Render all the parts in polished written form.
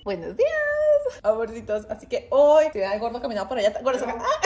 Buenos días, amorcitos. Así que hoy estoy el gordo caminando por allá. Gordo,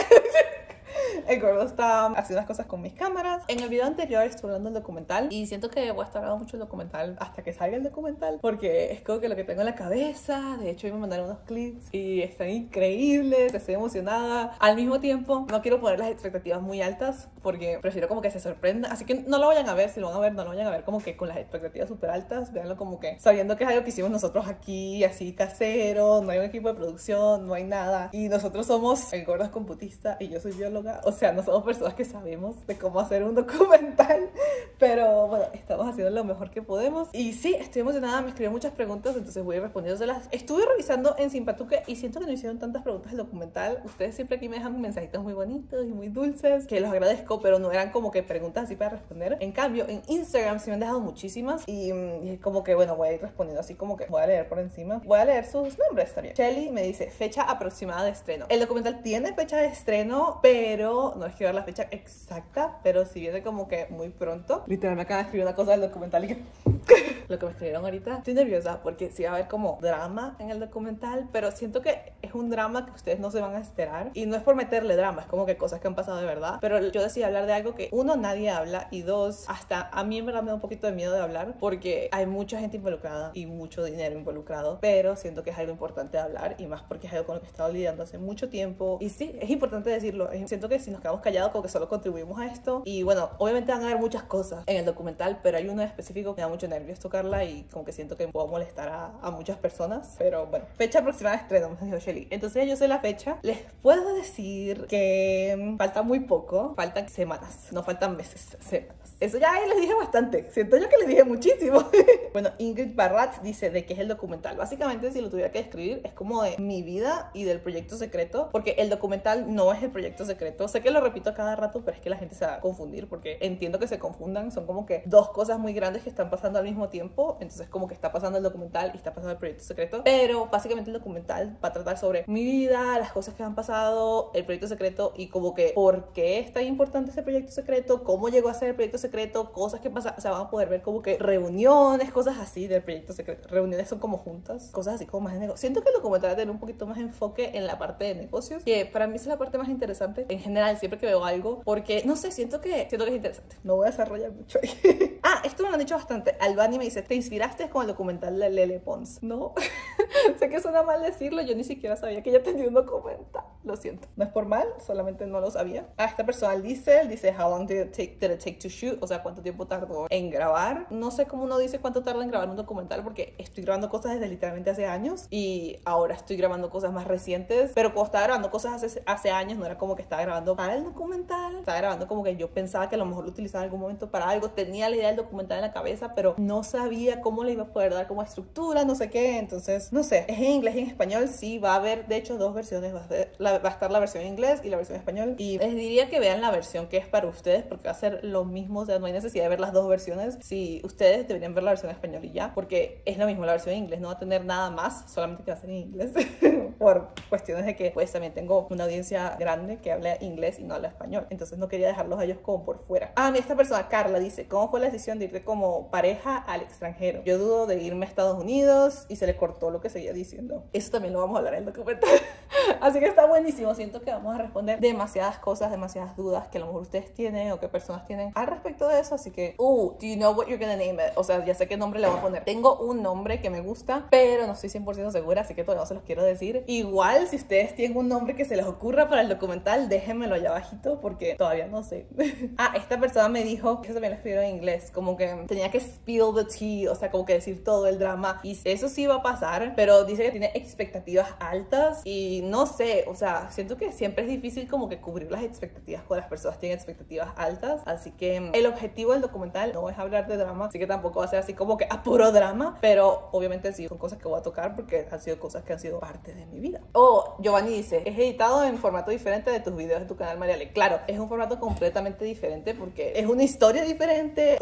el gordo está haciendo las cosas con mis cámaras. En el video anterior estuve hablando del documental y siento que voy a estar hablando mucho del documental hasta que salga el documental, porque es como que lo que tengo en la cabeza. De hecho, hoy me mandaron unos clips y están increíbles. Estoy emocionada. Al mismo tiempo, no quiero poner las expectativas muy altas porque prefiero como que se sorprenda. Así que no lo vayan a ver. Si lo van a ver, no lo vayan a ver como que con las expectativas súper altas. Véanlo como que sabiendo que es algo que hicimos nosotros aquí, así casero. No hay un equipo de producción, no hay nada. Y nosotros somos el gordo es computista y yo soy bióloga. O sea, no somos personas que sabemos de cómo hacer un documental, pero bueno, estamos haciendo lo mejor que podemos. Y sí, estoy emocionada, me escribieron muchas preguntas, entonces voy a ir respondiéndoselas. Estuve revisando en Simpatuque y siento que no hicieron tantas preguntas del documental. Ustedes siempre aquí me dejan mensajitos muy bonitos y muy dulces, que los agradezco, pero no eran como que preguntas así para responder. En cambio, en Instagram sí me han dejado muchísimas y como que bueno, voy a ir respondiendo así como que voy a leer por encima. Voy a leer sus nombres también. Shelly me dice, fecha aproximada de estreno. El documental tiene fecha de estreno, pero no les quiero dar la fecha exacta, pero si viene como que muy pronto. Literal me acaban de escribir una cosa del documental y que lo que me escribieron ahorita, estoy nerviosa porque sí va a haber como drama en el documental, pero siento que es un drama que ustedes no se van a esperar y no es por meterle drama, es como que cosas que han pasado de verdad, pero yo decidí hablar de algo que uno, nadie habla, y dos, hasta a mí en verdad me da un poquito de miedo de hablar porque hay mucha gente involucrada y mucho dinero involucrado, pero siento que es algo importante de hablar y más porque es algo con lo que he estado lidiando hace mucho tiempo y sí, es importante decirlo. Siento que si nos quedamos callados como que solo contribuimos a esto y bueno, obviamente van a haber muchas cosas en el documental, pero hay una específico que me da mucho nervios tocarla y como que siento que puedo molestar a muchas personas, pero bueno, fecha aproximada de estreno, me dijo Shelly. Entonces yo sé la fecha, les puedo decir que falta muy poco, faltan semanas, no faltan meses, semanas. Eso ya les dije bastante, siento yo que les dije muchísimo. Bueno, Ingrid Barrat dice de qué es el documental. Básicamente, si lo tuviera que describir, es como de mi vida y del proyecto secreto, porque el documental no es el proyecto secreto. Sé que lo repito a cada rato, pero es que la gente se va a confundir, porque entiendo que se confundan, son como que dos cosas muy grandes que están pasando al mismo tiempo, entonces como que está pasando el documental y está pasando el proyecto secreto, pero básicamente el documental va a tratar sobre mi vida, las cosas que han pasado, el proyecto secreto y como que por qué es tan importante ese proyecto secreto, cómo llegó a ser el proyecto secreto, cosas que pasan, o sea, van a poder ver como que reuniones, cosas así del proyecto secreto. Reuniones son como juntas, cosas así como más de negocio. Siento que el documental va a tener un poquito más enfoque en la parte de negocios, que para mí es la parte más interesante en general siempre que veo algo, porque no sé, siento que es interesante. No voy a desarrollar mucho ahí. Esto me lo han dicho bastante. Albani me dice, ¿te inspiraste con el documental de Lele Pons? No. Sé que suena mal decirlo, yo ni siquiera sabía que ella tenía un documental. Lo siento. No es por mal, solamente no lo sabía. Esta persona dice, how long did it take to shoot? O sea, ¿cuánto tiempo tardó en grabar? No sé cómo uno dice cuánto tarda en grabar un documental, porque estoy grabando cosas desde literalmente hace años y ahora estoy grabando cosas más recientes, pero cuando estaba grabando cosas hace años no era como que estaba grabando para el documental, estaba grabando como que yo pensaba que a lo mejor lo utilizaba en algún momento para algo, tenía la idea del documental en la cabeza, pero no sabía cómo le iba a poder dar como estructura, no sé qué, entonces, no sé, es en inglés y en español, sí, va a haber, de hecho, dos versiones, va a estar la versión en inglés y la versión en español, y les diría que vean la versión que es para ustedes, porque va a ser lo mismo, o sea, no hay necesidad de ver las dos versiones, si ustedes deberían ver la versión en español y ya, porque es lo mismo, la versión en inglés no va a tener nada más, solamente que va a ser en inglés, por cuestiones de que, pues, también tengo una audiencia grande que habla inglés y no habla español, entonces no quería dejarlos a ellos como por fuera. Esta persona, Carla, dice, ¿cómo fue la decisión de irte como pareja al extranjero? Yo dudo de irme a Estados Unidos, y se le cortó lo que seguía diciendo. Eso también lo vamos a hablar en el documental. Así que está buenísimo, siento que vamos a responder demasiadas cosas, demasiadas dudas que a lo mejor ustedes tienen o que personas tienen al respecto de eso, así que, do you know what you're gonna name it? O sea, ya sé qué nombre le voy a poner. Tengo un nombre que me gusta, pero no estoy 100% segura, así que todavía no se los quiero decir. Igual, si ustedes tienen un nombre que se les ocurra para el documental, déjenmelo allá abajito, porque todavía no sé. Esta persona me dijo, eso también lo escribió en inglés, como que tenía que spill the tea, o sea, como que decir todo el drama, y eso sí va a pasar, pero dice que tiene expectativas altas, y no sé, o sea, siento que siempre es difícil como que cubrir las expectativas cuando las personas tienen expectativas altas, así que el objetivo del documental no es hablar de drama, así que tampoco va a ser así como que a puro drama, pero obviamente sí son cosas que voy a tocar porque han sido cosas que han sido parte de mi vida. Giovanni dice, es editado en formato diferente de tus videos de tu canal, Mariale. Claro, es un formato completamente diferente porque es una historia diferente, todo es diferente.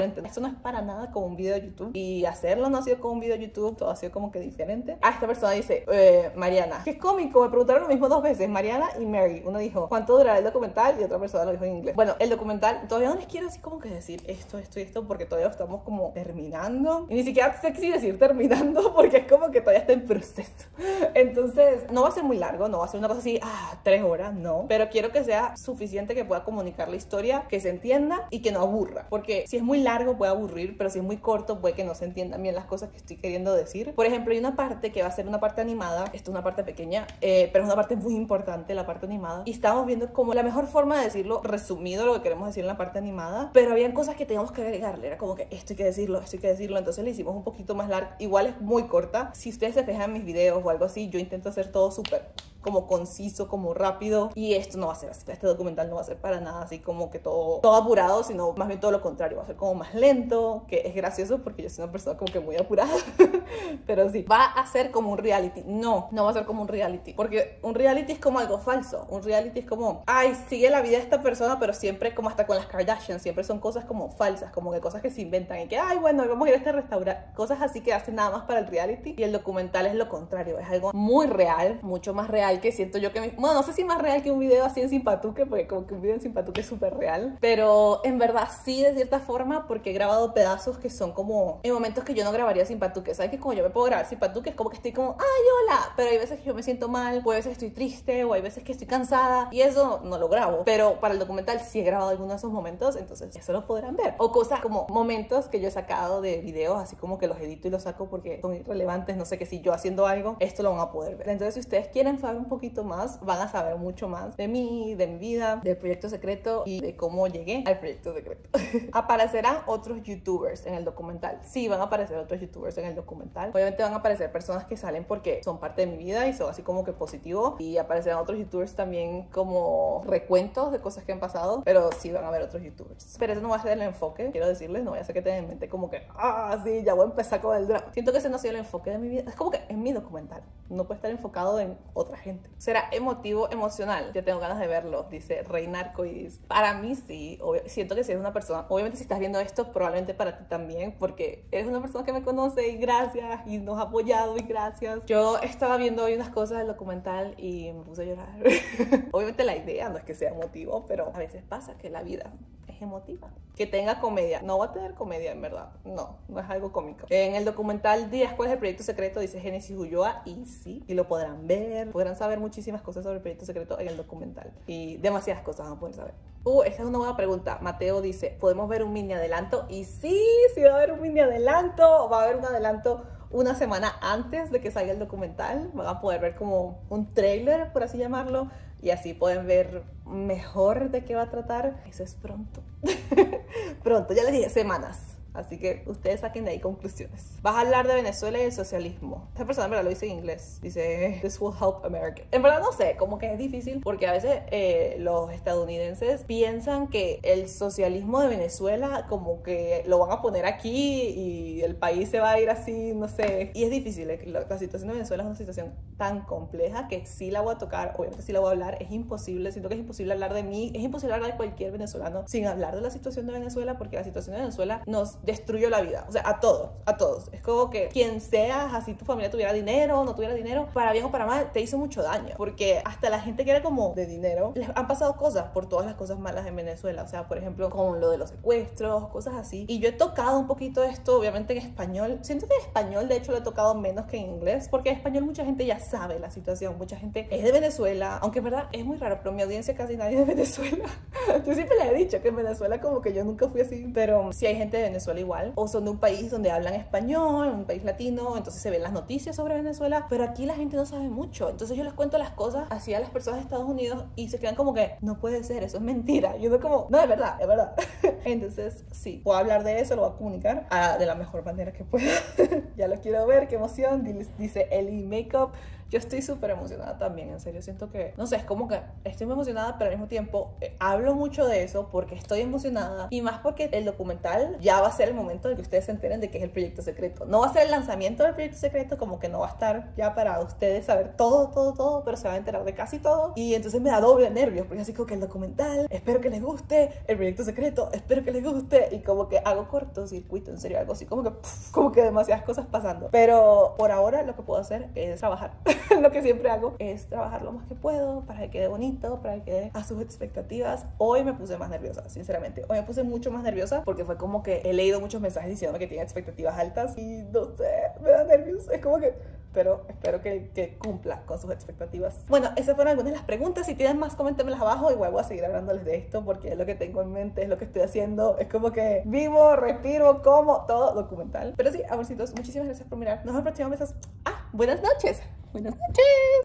diferente. Esto no es para nada como un video de YouTube. Y hacerlo no ha sido como un video de YouTube, todo ha sido como que diferente. Esta persona dice, Mariana, qué cómico, me preguntaron lo mismo 2 veces, Mariana y Mary. Uno dijo, ¿cuánto durará el documental? Y otra persona lo dijo en inglés. Bueno, el documental, todavía no les quiero así como que decir esto y esto, porque todavía estamos como terminando. Y ni siquiera sexy decir terminando, porque es como que todavía está en proceso. Entonces, no va a ser muy largo, no va a ser una cosa así, 3 horas, no. Pero quiero que sea suficiente que pueda comunicar la historia, que se entienda y que no aburra. Porque si es muy largo puede aburrir, pero si es muy corto puede que no se entiendan bien las cosas que estoy queriendo decir. Por ejemplo, hay una parte que va a ser una parte animada. Esto es una parte pequeña, pero es una parte muy importante, la parte animada. Y estábamos viendo como la mejor forma de decirlo, resumido lo que queremos decir en la parte animada. Pero habían cosas que teníamos que agregarle. Era como que esto hay que decirlo, esto hay que decirlo. Entonces le hicimos un poquito más largo. Igual es muy corta. Si ustedes se fijan en mis videos o algo así, yo intento hacer todo súper como conciso, como rápido, y esto no va a ser así. Este documental no va a ser para nada así como que todo apurado, sino más bien todo lo contrario, va a ser como más lento, que es gracioso porque yo soy una persona como que muy apurada. Pero sí, va a ser como un reality. No va a ser como un reality, porque un reality es como algo falso. Un reality es como, ay, sigue la vida de esta persona, pero siempre como hasta con las Kardashian, siempre son cosas como falsas, como que cosas que se inventan y que, ay, bueno, vamos a ir a este restaurante, cosas así que hacen nada más para el reality. Y el documental es lo contrario, es algo muy real, mucho más real, que siento yo que bueno, no sé si más real que un video así en Simpatuque, porque como que un video en Simpatuque es súper real, pero en verdad sí, de cierta forma, porque he grabado pedazos que son como en momentos que yo no grabaría Simpatuque. ¿Sabes? Que como yo me puedo grabar Simpatuque es como que estoy como, ay, hola, pero hay veces que yo me siento mal, o hay veces que estoy triste, o hay veces que estoy cansada, y eso no lo grabo. Pero para el documental sí he grabado algunos de esos momentos, entonces eso lo podrán ver. O cosas como momentos que yo he sacado de videos, así como que los edito y los saco porque son irrelevantes, no sé, que si yo haciendo algo, esto lo van a poder ver. Entonces, si ustedes quieren saber un poquito más, van a saber mucho más de mí, de mi vida, del proyecto secreto y de cómo llegué al proyecto secreto. Aparecerán otros youtubers en el documental. Sí, van a aparecer otros youtubers en el documental. Obviamente van a aparecer personas que salen porque son parte de mi vida y son así como que positivos, y aparecerán otros youtubers también como recuentos de cosas que han pasado, pero sí van a haber otros youtubers. Pero ese no va a ser el enfoque, quiero decirles, no voy a hacer que tengan en mente como que, sí, ya voy a empezar con el drama. Siento que ese no ha sido el enfoque de mi vida. Es como que es mi documental, no puede estar enfocado en otra gente. Será emotivo, emocional. Yo tengo ganas de verlo, dice Reina Arcoiris. Para mí sí, siento que si eres una persona, obviamente si estás viendo esto, probablemente para ti también, porque eres una persona que me conoce y gracias, y nos ha apoyado y gracias. Yo estaba viendo hoy unas cosas del documental y me puse a llorar. Obviamente la idea no es que sea emotivo, pero a veces pasa que la vida es emotiva. Que tenga comedia. No va a tener comedia, en verdad. No es algo cómico. En el documental Días, ¿cuál es el proyecto secreto? Dice Génesis Ulloa, y sí, y lo podrán ver. Podrán saber muchísimas cosas sobre el proyecto secreto en el documental. Y demasiadas cosas van a poder saber. Esta es una buena pregunta. Mateo dice, ¿podemos ver un mini adelanto? Y sí va a haber un mini adelanto. Va a haber un adelanto una semana antes de que salga el documental. Van a poder ver como un trailer, por así llamarlo, y así pueden ver mejor de qué va a tratar. Eso es pronto. Pronto, ya les dije, semanas. Así que ustedes saquen de ahí conclusiones. Vas a hablar de Venezuela y el socialismo. Esta persona en verdad lo dice en inglés. Dice, this will help America. En verdad no sé, como que es difícil porque a veces los estadounidenses piensan que el socialismo de Venezuela como que lo van a poner aquí y el país se va a ir así, no sé. Y es difícil, la situación de Venezuela es una situación tan compleja que sí la voy a tocar, obviamente sí la voy a hablar. Es imposible, siento que es imposible hablar de mí, es imposible hablar de cualquier venezolano sin hablar de la situación de Venezuela, porque la situación de Venezuela nos destruyó la vida, o sea, a todos. Es como que quien seas, así tu familia tuviera dinero o no tuviera dinero, para bien o para mal, te hizo mucho daño, porque hasta la gente que era como de dinero, les han pasado cosas por todas las cosas malas en Venezuela, o sea, por ejemplo, con lo de los secuestros, cosas así. Y yo he tocado un poquito esto, obviamente en español. Siento que en español, de hecho, lo he tocado menos que en inglés, porque en español mucha gente ya sabe la situación, mucha gente es de Venezuela, aunque es verdad, es muy raro, pero mi audiencia casi nadie es de Venezuela. Yo siempre le he dicho que en Venezuela como que yo nunca fui así, pero sí hay gente de Venezuela igual, o son de un país donde hablan español, un país latino, entonces se ven las noticias sobre Venezuela, pero aquí la gente no sabe mucho. Entonces yo les cuento las cosas así a las personas de Estados Unidos y se quedan como que, no puede ser, eso es mentira. Y uno como, no, es verdad, es verdad. Entonces sí, puedo hablar de eso, lo voy a comunicar de la mejor manera que pueda. Ya lo quiero ver, qué emoción. Dice Ellie Makeup. Yo estoy súper emocionada también, en serio. Siento que, no sé, es como que estoy muy emocionada, pero al mismo tiempo hablo mucho de eso porque estoy emocionada. Y más porque el documental ya va a ser el momento de que ustedes se enteren de que es el proyecto secreto. No va a ser el lanzamiento del proyecto secreto, como que no va a estar ya para ustedes saber todo, pero se van a enterar de casi todo. Y entonces me da doble nervios, porque así como que el documental, espero que les guste, el proyecto secreto, espero que les guste. Y como que hago cortocircuito, en serio, algo así, como que demasiadas cosas pasando. Pero por ahora lo que puedo hacer es trabajar. Lo que siempre hago es trabajar lo más que puedo para que quede bonito, para que quede a sus expectativas. Hoy me puse más nerviosa, sinceramente. Hoy me puse mucho más nerviosa porque fue como que he leído muchos mensajes diciéndome que tienen expectativas altas y no sé, me da nervios. Es como que... pero espero que cumpla con sus expectativas. Bueno, esas fueron algunas de las preguntas. Si tienen más, coméntenmelas abajo. Igual voy a seguir hablándoles de esto porque es lo que tengo en mente, es lo que estoy haciendo. Es como que vivo, respiro, como, todo documental. Pero sí, amorcitos, muchísimas gracias por mirar. Nos vemos el próximo mes. Buenas noches. Buenas noches.